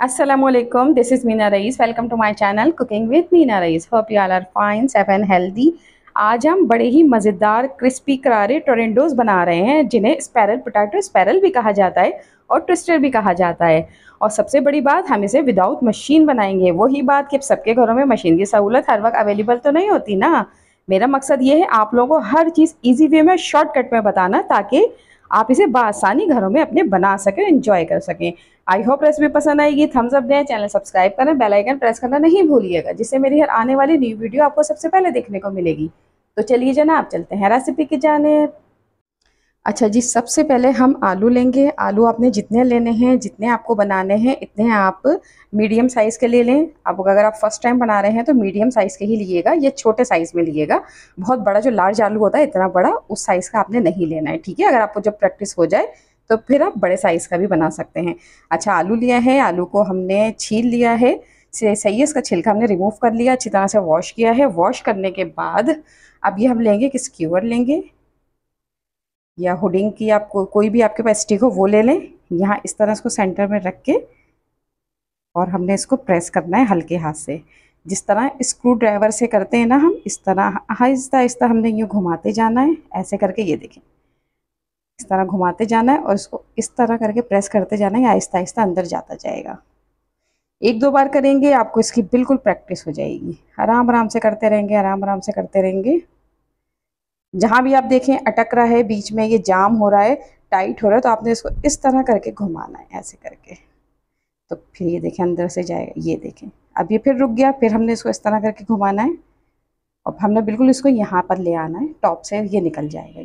Assalamualaikum, this is Meena Rais. Welcome to my channel Cooking with Meena Rais. Hope you all are fine, safe and healthy. आज हम बड़े ही मज़ेदार crispy करारे टोरेंडोज बना रहे हैं, जिन्हें स्पैरल पोटैटो स्पैरल भी कहा जाता है और ट्विस्टर भी कहा जाता है। और सबसे बड़ी बात, हम इसे विदाउट मशीन बनाएंगे। वही बात कि सबके घरों में मशीन की सहूलत हर वक्त अवेलेबल तो नहीं होती ना। मेरा मकसद ये है आप लोगों को हर चीज़ ईजी वे में शॉर्टकट में बताना, ताकि आप इसे बआसानी घरों में अपने बना सकें, एंजॉय कर सकें। आई होप रेसिपी पसंद आएगी। थम्स अप दें, चैनल सब्सक्राइब करें, बेल आइकन प्रेस करना नहीं भूलिएगा, जिससे मेरी हर आने वाली न्यू वीडियो आपको सबसे पहले देखने को मिलेगी। तो चलिए जनाब, चलते हैं रेसिपी की जानिब। अच्छा जी, सबसे पहले हम आलू लेंगे। आलू आपने जितने लेने हैं, जितने आपको बनाने हैं, इतने आप मीडियम साइज़ के ले लें। अब अगर आप फर्स्ट टाइम बना रहे हैं तो मीडियम साइज़ के ही लीजिएगा, ये छोटे साइज़ में लीजिएगा। बहुत बड़ा जो लार्ज आलू होता है, इतना बड़ा उस साइज़ का आपने नहीं लेना है, ठीक है। अगर आपको जब प्रैक्टिस हो जाए तो फिर आप बड़े साइज़ का भी बना सकते हैं। अच्छा, आलू लिया है, आलू को हमने छील लिया है, सही है। इसका छिलका हमने रिमूव कर लिया, अच्छी तरह से वॉश किया है। वॉश करने के बाद अब ये हम लेंगे कि स्क्यूअर लेंगे या हुडिंग की, आपको कोई भी आपके पास स्टिक हो वो ले लें। यहाँ इस तरह इसको सेंटर में रख के और हमने इसको प्रेस करना है हल्के हाथ से, जिस तरह स्क्रू ड्राइवर से करते हैं ना हम, इस तरह आहिस्ता आहिस्ता हमने यूँ घुमाते जाना है, ऐसे करके। ये देखें, इस तरह घुमाते जाना है और इसको इस तरह करके प्रेस करते जाना है, आहिस्ता आहिस्ता अंदर जाता जाएगा। एक दो बार करेंगे, आपको इसकी बिल्कुल प्रैक्टिस हो जाएगी। आराम आराम से करते रहेंगे, आराम आराम से करते रहेंगे। जहाँ भी आप देखें अटक रहा है, बीच में ये जाम हो रहा है, टाइट हो रहा है, तो आपने इसको इस तरह करके घुमाना है, ऐसे करके। तो फिर ये देखें अंदर से जाएगा। ये देखें, अब ये फिर रुक गया। फिर हमने इसको इस तरह करके घुमाना है और हमने बिल्कुल इसको यहाँ पर ले आना है, टॉप से ये निकल जाएगा।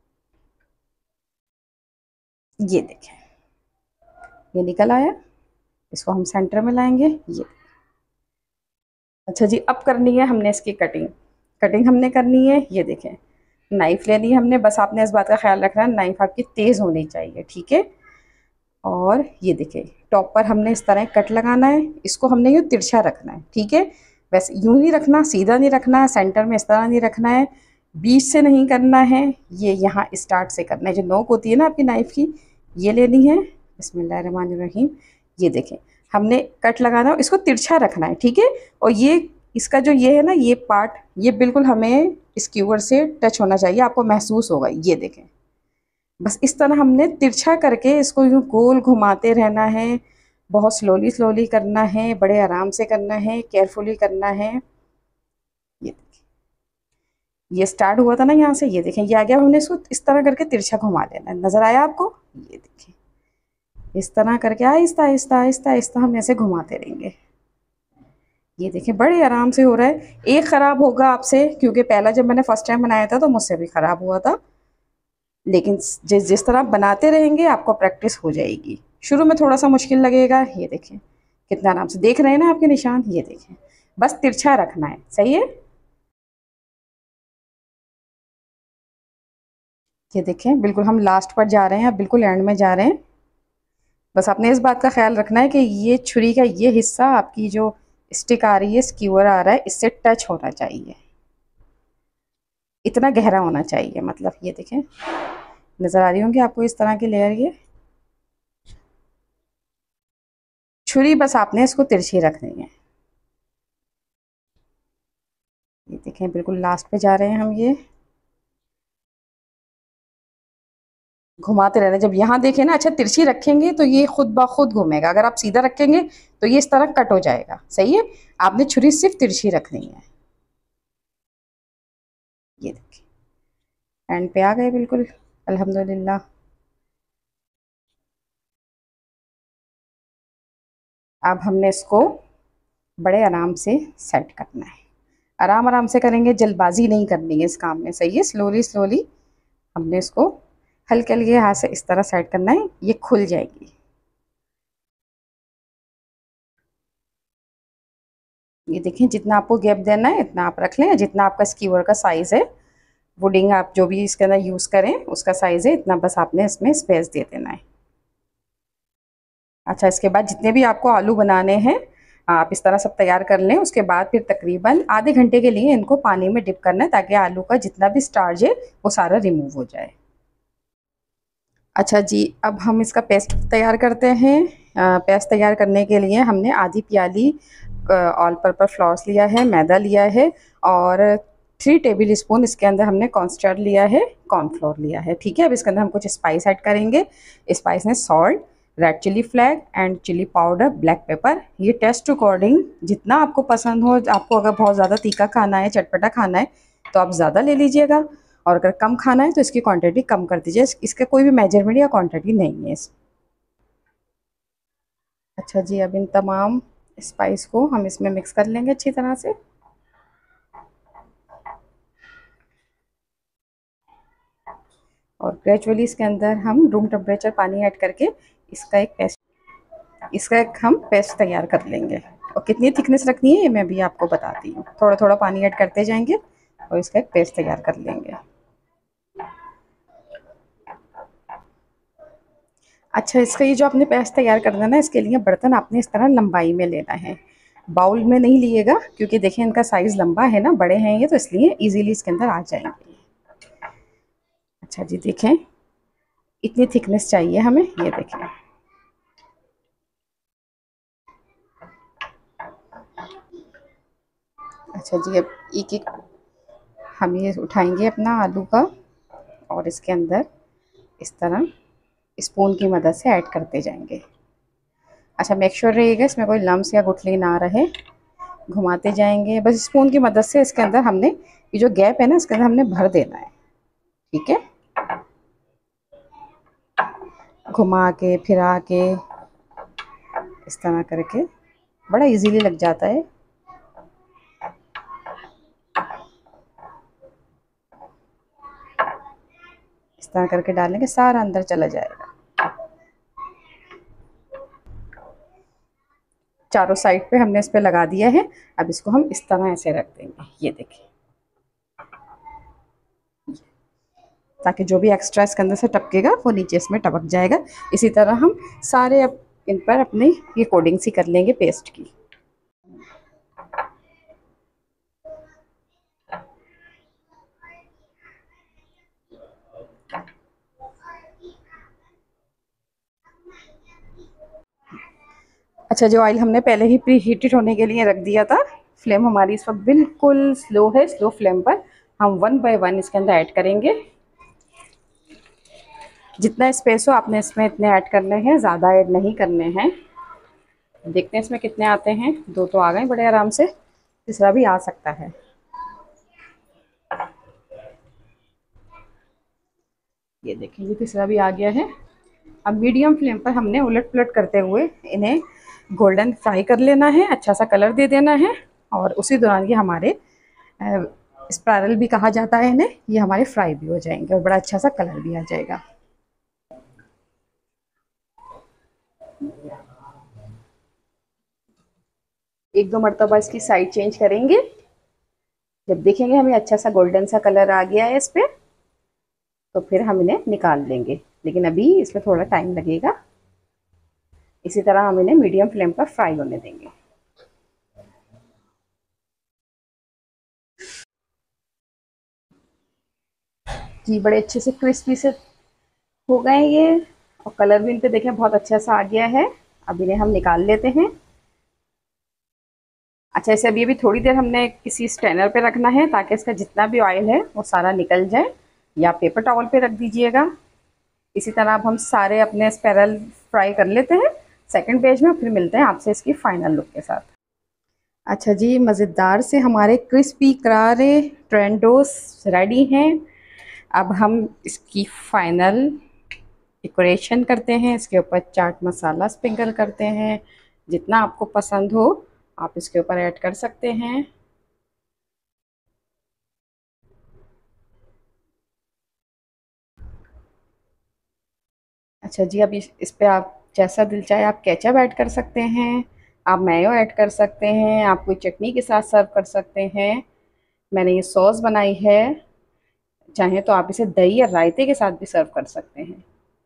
ये देखें, ये निकल आया। इसको हम सेंटर में लाएंगे। ये अच्छा जी, अब करनी है हमने इसकी कटिंग। कटिंग हमने करनी है, ये देखें, नाइफ़ लेनी है हमने। बस आपने इस बात का ख्याल रखना है, नाइफ़ आपकी तेज़ होनी चाहिए, ठीक है। और ये देखें, टॉप पर हमने इस तरह कट लगाना है। इसको हमने यूँ तिरछा रखना है, ठीक है। वैसे यूँ नहीं रखना, सीधा नहीं रखना है, सेंटर में इस तरह नहीं रखना है, बीच से नहीं करना है, ये यहाँ स्टार्ट से करना है। जो नोक होती है ना आपकी नाइफ़ की, ये लेनी है। बिस्मिल्लाहिर्रहमानिर्रहीम। ये देखें, हमने कट लगाना है, इसको तिरछा रखना है, ठीक है। और ये इसका जो ये है ना, ये पार्ट, ये बिल्कुल हमें स्क्यूअर से टच होना चाहिए, आपको महसूस होगा। ये देखें, बस इस तरह हमने तिरछा करके इसको यूँ गोल घुमाते रहना है। बहुत स्लोली स्लोली करना है, बड़े आराम से करना है, केयरफुली करना है। ये देखिए, ये स्टार्ट हुआ था ना यहाँ से, ये देखें ये आ गया। हमने इसको इस तरह करके तिरछा घुमा लेना है। नज़र आया आपको? ये देखिए, इस तरह करके आहिस्ता आहिस्ता आहिस्ता आहिस्ता हम ऐसे घुमाते रहेंगे। ये देखें, बड़े आराम से हो रहा है। एक ख़राब होगा आपसे, क्योंकि पहला जब मैंने फ़र्स्ट टाइम बनाया था तो मुझसे भी ख़राब हुआ था, लेकिन जिस तरह बनाते रहेंगे आपको प्रैक्टिस हो जाएगी। शुरू में थोड़ा सा मुश्किल लगेगा। ये देखें कितना आराम से, देख रहे हैं ना आपके निशान? ये देखें, बस तिरछा रखना है, सही है। ये देखें, बिल्कुल हम लास्ट पर जा रहे हैं, अब बिल्कुल एंड में जा रहे हैं। बस आपने इस बात का ख्याल रखना है कि ये छुरी का ये हिस्सा, आपकी जो स्टिक आ रही है, स्क्यूअर आ रहा है, इससे टच होना चाहिए, इतना गहरा होना चाहिए। मतलब ये देखें, नज़र आ रही होंगी आपको इस तरह की लेयर। ये छुरी बस आपने इसको तिरछी रखनी है। ये देखें, बिल्कुल लास्ट पे जा रहे हैं हम। ये घुमाते रहना। जब यहाँ देखें ना, अच्छा तिरछी रखेंगे तो ये खुद ब खुद घूमेगा। अगर आप सीधा रखेंगे तो ये इस तरह कट हो जाएगा, सही है। आपने छुरी सिर्फ तिरछी रखनी है। ये देखिए, एंड पे आ गए बिल्कुल, अल्हम्दुलिल्लाह। अब हमने इसको बड़े आराम से सेट करना है। आराम आराम से करेंगे, जल्दबाजी नहीं करनी है इस काम में, सही है। स्लोली स्लोली हमने इसको हल्के हल्के हाथ से इस तरह सेट करना है, ये खुल जाएगी। ये देखें, जितना आपको गैप देना है इतना आप रख लें, जितना आपका स्क्यूअर का साइज़ है, वुडिंग आप जो भी इसके अंदर यूज़ करें उसका साइज़ है, इतना बस आपने इसमें स्पेस दे देना है। अच्छा, इसके बाद जितने भी आपको आलू बनाने हैं, आप इस तरह सब तैयार कर लें। उसके बाद फिर तकरीबन आधे घंटे के लिए इनको पानी में डिप करना है, ताकि आलू का जितना भी स्टार्च है वो सारा रिमूव हो जाए। अच्छा जी, अब हम इसका पेस्ट तैयार करते हैं। पेस्ट तैयार करने के लिए हमने आधी प्याली ऑल पर्पस फ्लोर लिया है, मैदा लिया है, और 3 टेबल स्पून इसके अंदर हमने कॉर्नस्टार्च लिया है, कॉर्नफ्लोर लिया है। ठीक है, अब इसके अंदर हम कुछ स्पाइस ऐड करेंगे। स्पाइस में salt, red chilli flakes and chilli powder, black pepper. ये टेस्ट अकॉर्डिंग जितना आपको पसंद हो, आपको अगर बहुत ज़्यादा तीखा खाना है, चटपटा खाना है तो आप ज़्यादा ले लीजिएगा, और अगर कम खाना है तो इसकी क्वांटिटी कम कर दीजिए। इसका कोई भी मेजरमेंट या क्वांटिटी नहीं है अच्छा जी, अब इन तमाम स्पाइस को हम इसमें मिक्स कर लेंगे अच्छी तरह से। और ग्रेजुअली इसके अंदर हम रूम टेम्परेचर पानी ऐड करके इसका एक हम पेस्ट तैयार कर लेंगे। और कितनी थिकनेस रखनी है ये मैं भी आपको बताती हूँ। थोड़ा थोड़ा पानी ऐड करते जाएंगे और इसका एक पेस्ट तैयार कर लेंगे। अच्छा, इसका ये जो आपने पेस्ट तैयार करना है ना, इसके लिए बर्तन आपने इस तरह लंबाई में लेना है, बाउल में नहीं लिएगा, क्योंकि देखिए इनका साइज़ लंबा है ना, बड़े हैं ये, तो इसलिए इजीली इसके अंदर आ जाएंगे। अच्छा जी, देखें इतनी थिकनेस चाहिए हमें, ये देखें। अच्छा जी, अब एक एक हम ये उठाएंगे अपना आलू का, और इसके अंदर इस तरह स्पून की मदद से ऐड करते जाएंगे। अच्छा, मेक श्योर रहिएगा इसमें कोई लम्स या गुठली ना रहे। घुमाते जाएंगे बस स्पून की मदद से। इसके अंदर हमने ये जो गैप है ना, इसके अंदर हमने भर देना है। ठीक है, घुमा के फिरा के इस तरह करके बड़ा इजीली लग जाता है। इस तरह करके डालेंगे, सारा अंदर चला जाएगा। चारों साइड पे हमने इस पे लगा दिया है। अब इसको हम इस तरह ऐसे रख देंगे, ये देखिए, ताकि जो भी एक्स्ट्रा इसके अंदर से टपकेगा वो नीचे इसमें टपक जाएगा। इसी तरह हम सारे अब इन पर अपनी ये कोडिंग सी कर लेंगे पेस्ट की। अच्छा, जो ऑयल हमने पहले ही प्री हीटेड होने के लिए रख दिया था, फ्लेम हमारी इस वक्त बिल्कुल स्लो है। स्लो फ्लेम पर हम 1 बाय 1 इसके अंदर ऐड करेंगे। जितना स्पेस हो आपने इसमें इतने ऐड करने हैं, ज़्यादा ऐड नहीं करने हैं। देखते हैं इसमें कितने आते हैं। 2 तो आ गए बड़े आराम से, तीसरा भी आ सकता है। ये देखिए, ये तीसरा भी आ गया है। अब मीडियम फ्लेम पर हमने उलट पुलट करते हुए इन्हें गोल्डन फ्राई कर लेना है, अच्छा सा कलर दे देना है। और उसी दौरान ये हमारे स्पायरल भी कहा जाता है इन्हें, ये हमारे फ्राई भी हो जाएंगे और बड़ा अच्छा सा कलर भी आ जाएगा। एक दो मरतबा इसकी साइड चेंज करेंगे। जब देखेंगे हमें अच्छा सा गोल्डन सा कलर आ गया है इस पर, तो फिर हम इन्हें निकाल लेंगे। लेकिन अभी इसमें थोड़ा टाइम लगेगा। इसी तरह हम इन्हें मीडियम फ्लेम पर फ्राई होने देंगे। जी, बड़े अच्छे से क्रिस्पी से हो गए ये, और कलर भी इन पे देखें बहुत अच्छा सा आ गया है। अब इन्हें हम निकाल लेते हैं। अच्छा, इसे अभी थोड़ी देर हमने किसी स्ट्रेनर पे रखना है, ताकि इसका जितना भी ऑयल है वो सारा निकल जाए, या पेपर टॉवल पे रख दीजिएगा। इसी तरह अब हम सारे अपने स्पायरल फ्राई कर लेते हैं। सेकंड पेज में फिर मिलते हैं आपसे इसकी फाइनल लुक के साथ। अच्छा जी, मज़ेदार से हमारे क्रिस्पी करारे टोरेंटोस रेडी हैं। अब हम इसकी फाइनल डेकोरेशन करते हैं। इसके ऊपर चाट मसाला स्प्रिंकल करते हैं। जितना आपको पसंद हो आप इसके ऊपर ऐड कर सकते हैं। अच्छा जी, अब इस पे आप जैसा दिल चाहे आप केचप ऐड कर सकते हैं, आप मेयो ऐड कर सकते हैं, आप कोई चटनी के साथ सर्व कर सकते हैं। मैंने ये सॉस बनाई है, चाहे तो आप इसे दही या रायते के साथ भी सर्व कर सकते हैं।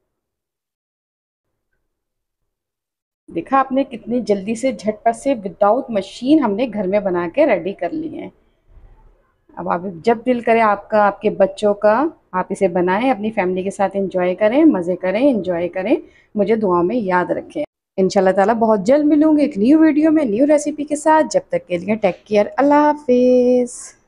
देखा आपने कितनी जल्दी से झटपट से विदाउट मशीन हमने घर में बना के रेडी कर ली है। अब आप जब दिल करे आपका, आपके बच्चों का आप इसे बनाएं, अपनी फैमिली के साथ एंजॉय करें, मज़े करें, एंजॉय करें, मुझे दुआ में याद रखें। इंशाल्लाह ताला बहुत जल्द मिलूंगी एक न्यू वीडियो में न्यू रेसिपी के साथ। जब तक के लिए टेक केयर, अल्लाह हाफिज़।